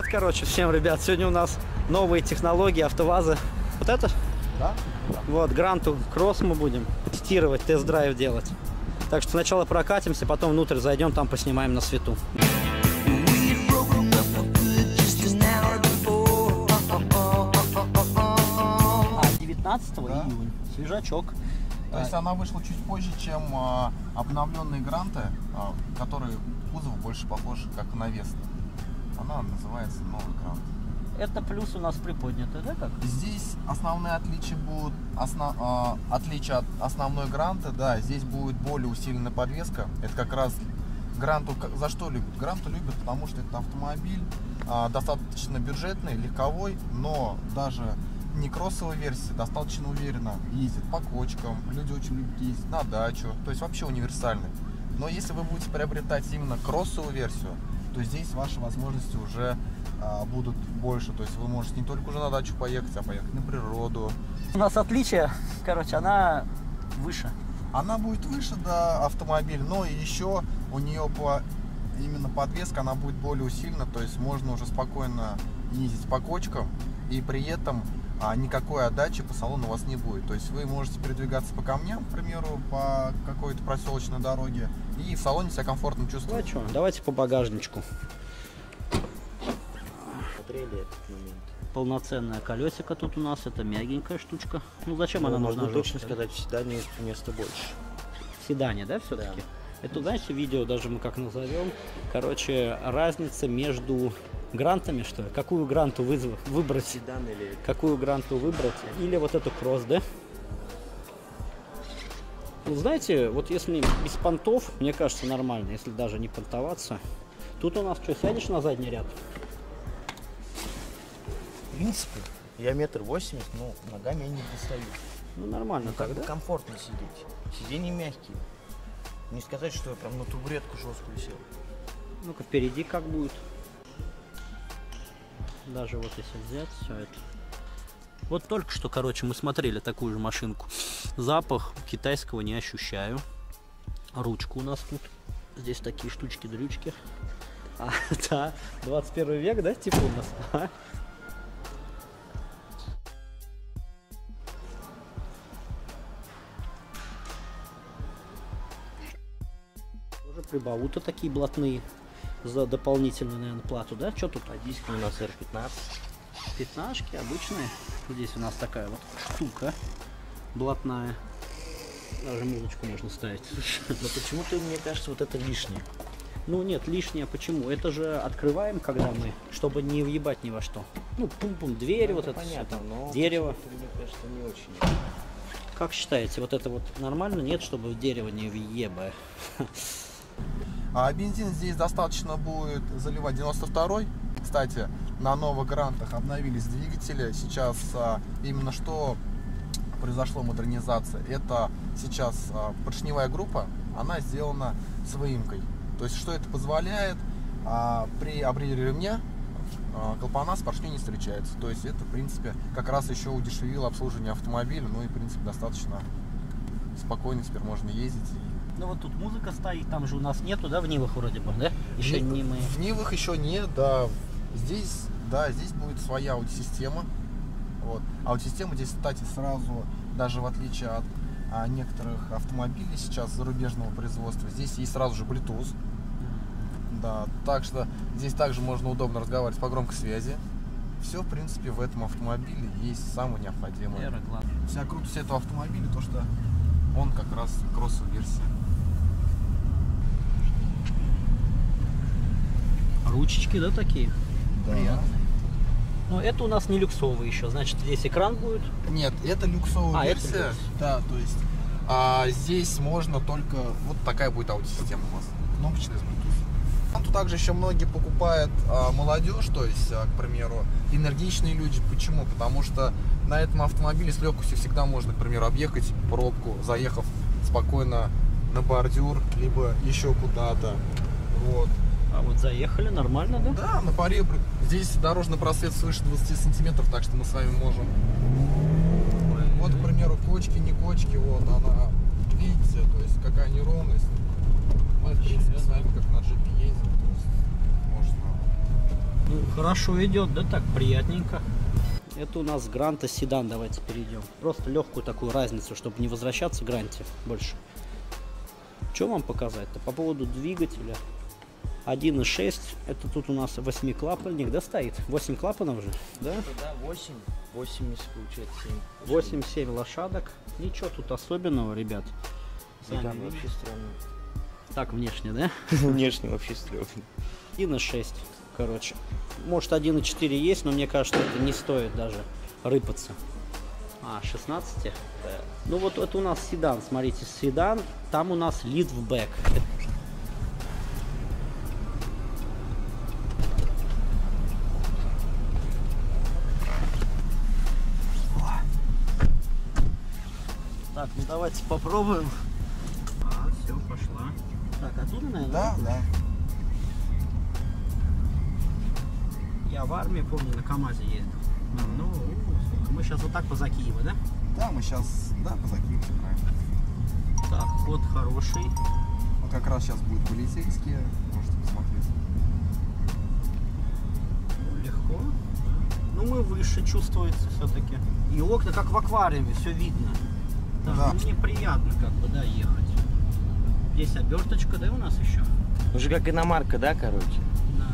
короче, всем, ребят. Сегодня у нас новые технологии АвтоВАЗа. Вот это? Да? Вот, Гранту Кросс мы будем тестировать, тест-драйв делать. Так что сначала прокатимся, потом внутрь зайдем, там поснимаем на свету. 19 июня. Свежачок. То есть она вышла чуть позже, чем обновленные Гранты, которые кузов больше похож как на Весту. Она называется новый Грант. Это плюс у нас приподнятый, да, как? Здесь основные отличия будут, отличие от основной Гранты, да, здесь будет более усиленная подвеска. Это как раз Гранту, за что любят? Гранту любят, потому что это автомобиль достаточно бюджетный, легковой, но даже не кроссовая версия, достаточно уверенно ездит по кочкам, люди очень любят ездить на дачу, то есть вообще универсальный. Но если вы будете приобретать именно кроссовую версию, то здесь ваши возможности уже будут больше, то есть вы можете не только уже на дачу поехать, а поехать на природу. У нас отличие, короче, она выше. Она будет выше, да, автомобиль, но еще у нее именно подвеска, она будет более усилена, то есть можно уже спокойно ездить по кочкам, и при этом никакой отдачи по салону у вас не будет. То есть вы можете передвигаться по камням, к примеру, по какой-то проселочной дороге, и в салоне себя комфортно чувствовать. Ну, что, давайте по багажничку. Смотрели этот момент. Полноценное колесико тут у нас, это мягенькая штучка. Ну зачем она нужна? Могу точно сказать, в седане места больше. В седане, да, все-таки? Да. Это, знаете, видео даже мы как назовем. Короче, разница между Грантами, что ли? Какую Гранту выбрать? Седан или... Какую Гранту выбрать? Или вот эту Кросс, да? Ну, знаете, вот если без понтов, мне кажется, нормально, если даже не понтоваться. Тут у нас что, сядешь на задний ряд? В принципе, я 1,80 м, но ногами я не достаю. Ну, нормально так, да? Комфортно сидеть. Сиденья мягкие. Не сказать, что я прям на табуретку жесткую сел. Ну-ка, впереди как будет? Даже вот если взять все это. Вот только что, короче, мы смотрели такую же машинку. Запах китайского не ощущаю. Ручка у нас тут. Здесь такие штучки-дрючки. Да, 21 век, да, типа у нас? Тоже прибауты такие блатные. За дополнительную, наверное, плату, да? Что тут? А диски у нас R15. 15-шки обычные. Здесь у нас такая вот штука блатная. Даже музычку можно ставить. Но почему-то, мне кажется, вот это лишнее. Ну нет, лишнее почему? Это же открываем, когда мы, чтобы не въебать ни во что. Ну, пум-пум, двери, вот это понятно, все, но дерево. мне кажется, не очень. Как считаете, вот это вот нормально? Нет, чтобы в дерево не въебать? А бензин здесь достаточно будет заливать 92-й. Кстати, на новых Грантах обновились двигатели. Сейчас именно что произошло модернизация. Это сейчас поршневая группа, она сделана с выемкой. То есть, что это позволяет? При обрезе ремня клапана с поршней не встречается. То есть, это, в принципе, как раз еще удешевило обслуживание автомобиля. Ну и, в принципе, достаточно спокойно теперь можно ездить. Ну вот тут музыка стоит, там же у нас нету, да, в Нивах вроде бы, да? Еще не мы. В Нивах еще нет, да. Здесь будет своя аудиосистема. Вот. Аудиосистема здесь, кстати, сразу, даже в отличие от некоторых автомобилей сейчас зарубежного производства, здесь есть сразу же Bluetooth. Да, так что здесь также можно удобно разговаривать по громкой связи. Все, в принципе, в этом автомобиле есть самое необходимое. Вся крутость этого автомобиля, то что он как раз кроссовая версия. Ручечки, да, такие? Да. Приятно. Но это у нас не люксовый еще, значит, здесь экран будет? Нет, это люксовая версия. Это люкс. Да, то есть здесь можно только... Вот такая будет аудиосистема у вас. Кнопочная с Bluetooth. Там тут также еще многие покупают молодежь, то есть, к примеру, энергичные люди. Почему? Потому что на этом автомобиле с легкостью всегда можно, к примеру, объехать пробку, заехав спокойно на бордюр, либо еще куда-то. Вот. А вот заехали нормально, да? Да, на паре. Здесь дорожный просвет свыше 20 сантиметров, так что мы с вами можем. Вот, к примеру, кочки, не кочки, вот она, видите, то есть какая неровность. Мы, в принципе, с вами как на джипе ездим, то есть можно. Ну, Хорошо идет, да, так приятненько. Это у нас Гранта седан, давайте перейдем. Просто легкую такую разницу, чтобы не возвращаться к Гранте больше. Что вам показать-то по поводу двигателя? 1.6, это тут у нас 8-клапанник, да, стоит? 8 клапанов же, да? Да, 8, если получается 7. 8-7 лошадок. Ничего тут особенного, ребят. Сами Седан видите. вообще странный. Так, внешне, да? Внешне вообще стрёмный. 1.6, короче. Может 1.4 есть, но мне кажется, это не стоит даже рыпаться. 16. Да. Ну вот это у нас седан, смотрите, седан, там у нас лифтбэк. Так, ну давайте попробуем. Все, пошла. Так, оттуда, наверное? Да, да. Я в армии, помню, на КамАЗе ездил. Ну, сколько? Мы сейчас вот так поза Киева, да? Да, мы сейчас, да, позакинемся, правильно. Так, ход хороший. Вот как раз сейчас будут полицейские, можете посмотреть. Легко. Ну, мы выше, чувствуется все-таки. И окна как в аквариуме, все видно. Да. Да. Ну, мне приятно как бы, да, ехать. Здесь оберточка, да, у нас еще? Уже как иномарка, да, короче? Да.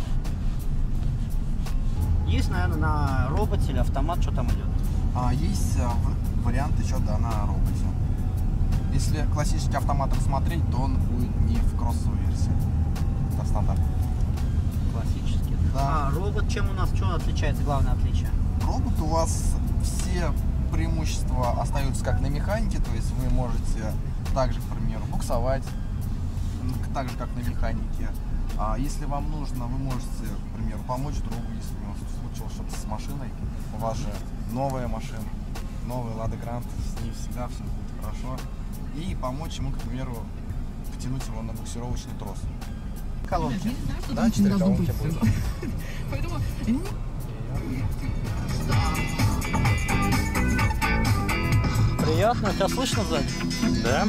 Есть, наверное, на роботе или автомат, что там идет? Есть вариант еще, да, на роботе. Если классический автомат рассмотреть, то он будет не в кроссовой версии. Это стандарт. Классический. Да. А робот чем у нас, что отличается, главное отличие? Робот у вас все преимущества остаются как на механике, то есть вы можете также, к примеру, буксовать, так же как на механике. А если вам нужно, вы можете, к примеру, помочь другу, если у него случилось что-то с машиной. У вас же новая машина, новый Лада Гранта, с ней всегда все будет хорошо. И помочь ему, к примеру, потянуть его на буксировочный трос. Колонки. Да, 4 колонки будет. Поэтому Приятно, тебя слышно сзади? Да.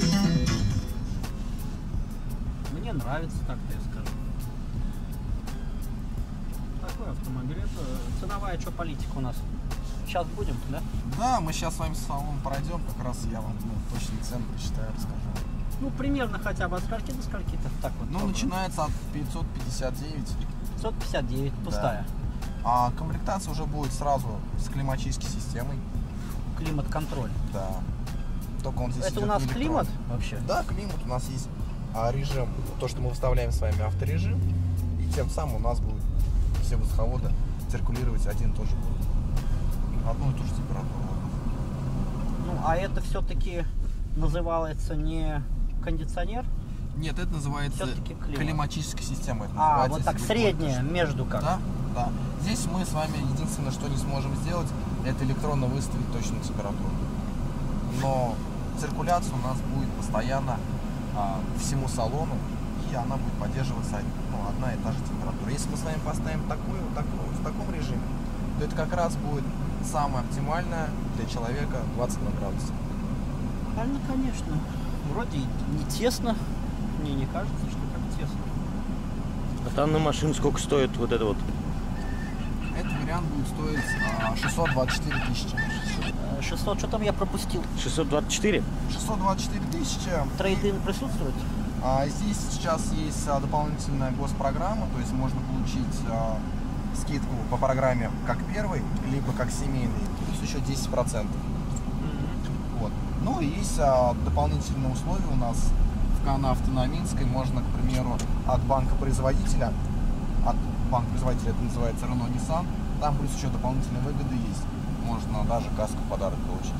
Мне нравится, так-то я скажу. Такой автомобиль. Это ценовая что политика у нас? Сейчас будем, да? Да, мы сейчас с вами салон пройдем, как раз я вам точные цены посчитаю, расскажу. Ну, примерно хотя бы от скольки до скольки-то. Так вот. Ну, попробуем. начинается от 559. 559, пустая. А комплектация уже будет сразу с климатической системой. Климат-контроль. Да. Только он здесь Это у идет нас не электронный. климат вообще? Да, климат. У нас есть режим, то, что мы выставляем с вами авторежим. И тем самым у нас будет все воздуховоды циркулировать один и тот же будет. Одну и ту же температуру. Ну, а это все-таки называется не кондиционер? Нет, это называется Всё-таки климат. климатическая система. Это А, называется, вот так если вы среднее, поняли, между как? Да, да. Здесь мы с вами единственное, что не сможем сделать, это электронно выставить точную температуру. Но циркуляция у нас будет постоянно всему салону, и она будет поддерживаться одна и та же температура. Если мы с вами поставим такую, в таком режиме, то это как раз будет самое оптимальное для человека 22 градуса. Правильно, конечно. Вроде и не тесно. Мне не кажется, что как тесно. А там на машину сколько стоит вот это вот? Этот вариант будет стоить 624 тысячи. 600, что там я пропустил? 624? 624 тысячи. Трейд-ин присутствует? Здесь сейчас есть дополнительная госпрограмма, то есть можно получить скидку по программе как первый, либо как семейный, плюс еще 10%. Вот. Ну и есть дополнительные условия у нас на Автономинской. Можно, к примеру, от банка-производителя, это называется Renault Nissan, там плюс еще дополнительные выгоды есть. Можно даже каску в подарок получить.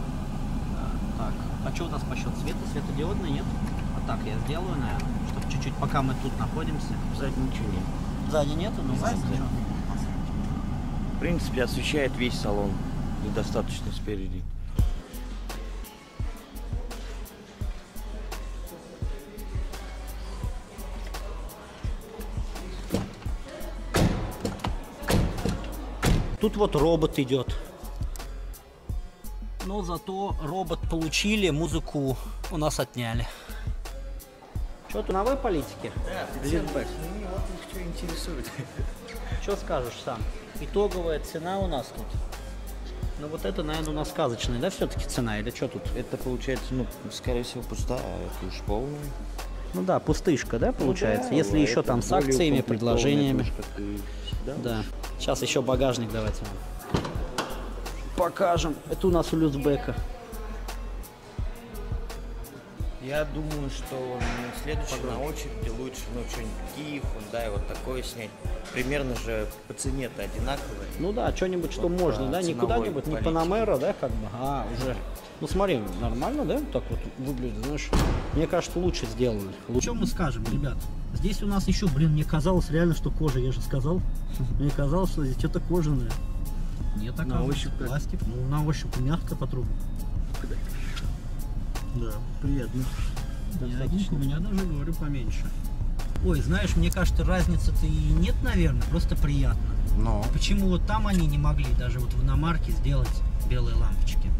Так, а что у нас по счету света? Светодиодный нет? Вот так я сделаю, наверное, чтобы чуть-чуть, пока мы тут находимся. Сзади ничего нет. Сзади нету, но Сзади сзади. ничего не будет подсветки. В принципе, освещает весь салон. И достаточно спереди. Тут вот робот идет. Но зато робот получили, музыку у нас отняли. Что-то новой политики? Да, Лифтбэк. вот их что интересует. что скажешь сам? Итоговая цена у нас тут. Ну вот это, наверное, у нас сказочная, да, все-таки цена, или что тут? Это получается, ну, скорее всего, пустая, а это уж полная. Ну да, пустышка, да, получается? Ну, да, если еще там с акциями, предложениями. Да. Сейчас еще багажник давайте вам покажем. Это у нас у Люцбека. Я думаю, что следующий на очереди лучше, ну, что-нибудь Киев, Hyundai, вот такое снять. Примерно же по цене-то одинаковые. Ну да, что-нибудь, что Вот можно, по да, не ценовой куда-нибудь, не политике. Панамера, да, как бы, а уже. Ну смотри, нормально, да, так вот выглядит, знаешь. Мне кажется, лучше сделали. Что мы скажем, ребят? Здесь у нас еще, блин, мне казалось реально, что кожа, я же сказал. Мне казалось, что здесь что-то кожаное. Нет, На ощупь как? пластик. Ну, на ощупь мягко по трубу. Да, приятно. У меня даже, говорю, поменьше. Ой, знаешь, мне кажется, разницы-то и нет, наверное, просто приятно. Но Почему вот там они не могли даже вот в иномарке сделать белые лампочки?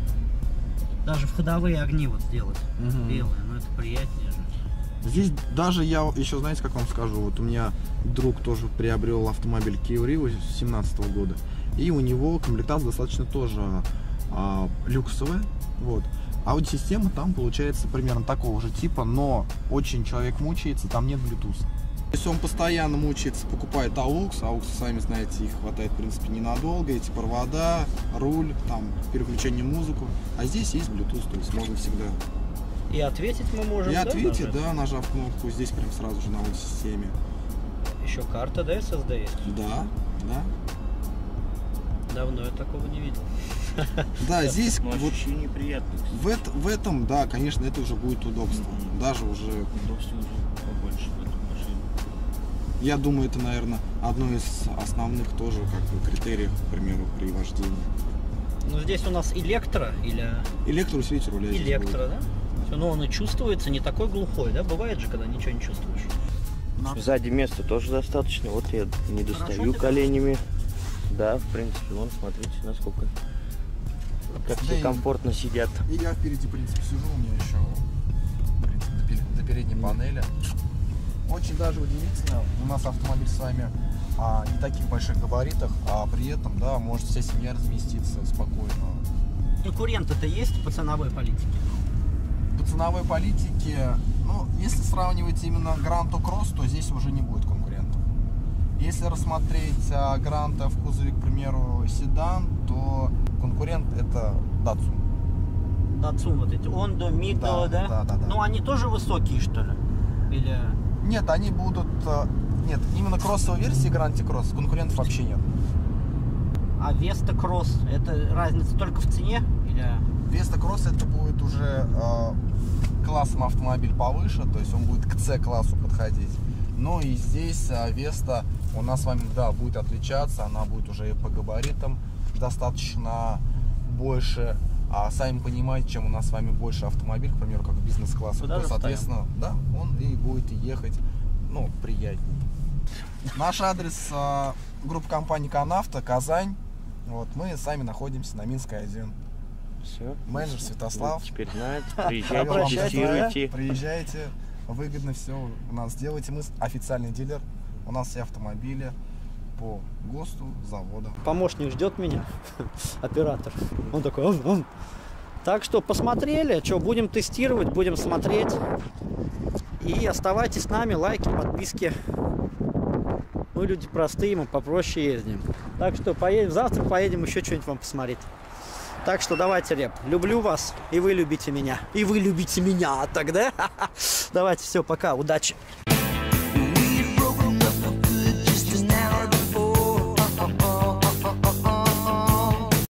Даже входовые огни вот сделать белые, но это приятнее же. здесь даже я еще, знаете, как вам скажу, вот у меня друг тоже приобрел автомобиль Kia Rio 2017 года, и у него комплектация достаточно тоже люксовая, вот. Аудиосистема там получается примерно такого же типа, но очень человек мучается, там нет Bluetooth. Если он постоянно мучается, покупает AUX, AUX, сами знаете, их хватает, в принципе, ненадолго, эти провода, руль, там, переключение музыку, а здесь есть Bluetooth, то есть можно всегда. И ответить мы можем, И да, ответить, нажать? да, нажав кнопку, здесь прям сразу же на аудиосистеме. Еще карта, да, SSD есть? Да, да. Давно я такого не видел. Да, здесь Ну, вот ощущение приятное. в этом, да, конечно, это уже будет удобство. Даже уже, Удобство уже побольше в этой машине. я думаю, это, наверное, одно из основных тоже как бы критериев, к примеру, при вождении. Ну, здесь у нас электро или Электроусилитель руля здесь электро, будет. да? Всё, но он и чувствуется не такой глухой, да? Бывает же, когда ничего не чувствуешь. Сзади места тоже достаточно. Вот я не достаю Хорошо ты коленями. Да, в принципе, вон, смотрите, насколько. Как Да все и- комфортно сидят. И я впереди, в принципе, сижу, у меня еще, в принципе, до передней панели. Очень даже удивительно, у нас автомобиль с вами не таких больших габаритах, а при этом, да, может вся семья разместиться спокойно. Конкуренты-то есть по ценовой политике? По ценовой политике, ну, если сравнивать именно Гранту Кросс, то здесь уже не будет конкурентов. Если рассмотреть Гранта в кузове, к примеру, седан, то конкурент это Datsun. Datsun вот эти, Ондо, Мидо, да? Да. Ну, они тоже высокие, что ли? Или... Нет, они будут... Нет, именно кроссовой версии Гранте Кросс конкурентов вообще нет. А Веста Кросс, это разница только в цене? Или... Веста Кросс это будет уже классом автомобиль повыше, то есть он будет к C-классу подходить. Но и здесь Веста у нас с вами, да, будет отличаться, она будет уже и по габаритам достаточно больше. А сами понимаете, чем у нас с вами больше автомобиль, к примеру, как бизнес-класс, Куда то, же соответственно, да, он и будет ехать, ну, приятнее. Наш адрес группа компании Конавто, Казань. Вот, мы сами находимся на Минской 1. Все. Менеджер Святослав. Теперь знает. Провел вам Приезжайте, тест-драйв, тестируйте. приезжайте, выгодно все у нас делайте. Мы официальный дилер, у нас все автомобили по ГОСТу завода. Помощник ждет меня, оператор. Он такой, он. Так что посмотрели, что будем тестировать, будем смотреть. И оставайтесь с нами, лайки, подписки. Мы люди простые, мы попроще ездим. Так что поедем, завтра поедем еще что-нибудь вам посмотреть. Так что давайте, ребят, люблю вас, и вы любите меня. И вы любите меня тогда. Давайте, все, пока, удачи.